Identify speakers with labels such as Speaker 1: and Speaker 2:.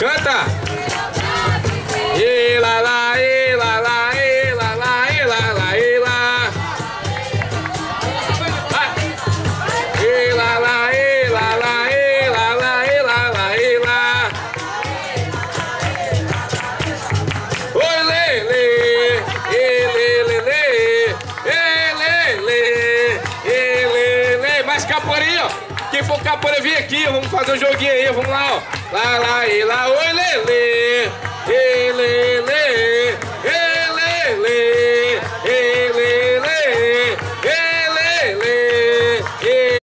Speaker 1: Canta! E lá lá, e lá lá, e lá lá, e lá lá, e lá. E lá lá, e lá lá, e lá lá, e lá lá, e lá. Oi, lê, lê, e lê, lê, lê, e lê, lê, e lê, lê. Mais capoeira aí, ó. Quem for capoeira, vem aqui, vamos fazer um joguinho aí, vamos lá, ó. Lá lá, e lá,